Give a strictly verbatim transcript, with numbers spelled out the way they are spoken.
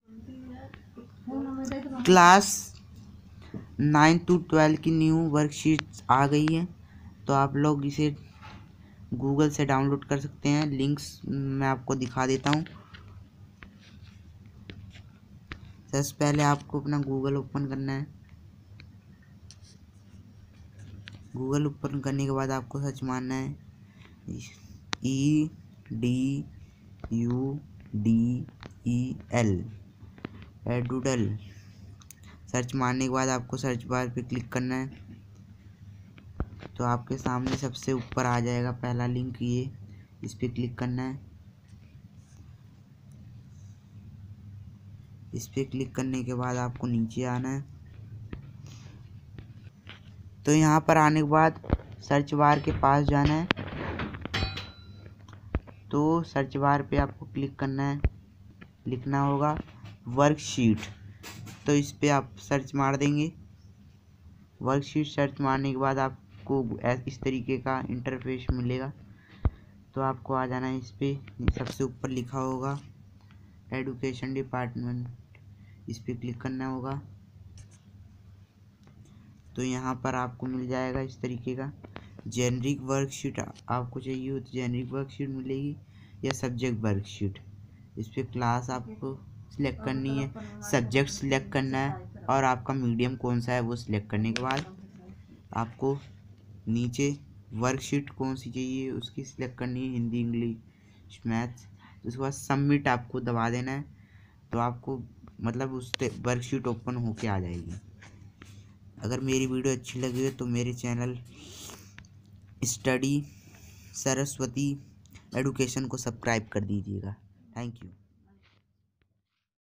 Class nine to twelve की new worksheet आ गई है, तो आप लोग इसे गूगल से डाउनलोड कर सकते हैं। लिंक्स मैं आपको दिखा देता हूँ। सबसे पहले आपको अपना गूगल ओपन करना है। गूगल ओपन करने के बाद आपको सर्च मारना है E D U D E L edudel. Search मारने के बाद आपको सर्च बार पे क्लिक करना है, तो आपके सामने सबसे ऊपर आ जाएगा पहला लिंक, ये इस पे क्लिक करना है। इस पे क्लिक करने के बाद आपको नीचे आना है। तो यहाँ पर आने के बाद सर्च बार के पास जाना है, तो सर्च बार पे आपको क्लिक करना है। लिखना होगा वर्कशीट, तो इस पे आप सर्च मार देंगे। वर्कशीट सर्च मारने के बाद आपको इस तरीके का इंटरफेस मिलेगा, तो आपको आ जाना है इस पे। सबसे ऊपर लिखा होगा एजुकेशन डिपार्टमेंट, इस पे क्लिक करना होगा। तो यहाँ पर आपको मिल जाएगा इस तरीके का जेनरिक वर्कशीट। आपको चाहिए हो तो जेनरिक वर्कशीट मिलेगी या सब्जेक्ट वर्कशीट। इस पे क्लास आपको सिलेक्ट करनी है, सब्जेक्ट सिलेक्ट करना है और आपका मीडियम कौन सा है वो सिलेक्ट करने के बाद आपको नीचे वर्कशीट कौन सी चाहिए उसकी सिलेक्ट करनी है, हिंदी, इंग्लिश, मैथ्स। उसके बाद सबमिट आपको दबा देना है, तो आपको मतलब उस वर्कशीट ओपन होके आ जाएगी। अगर मेरी वीडियो अच्छी लगी हो तो मेरे चैनल स्टडी सरस्वती एडुकेशन को सब्सक्राइब कर दीजिएगा। Thank you.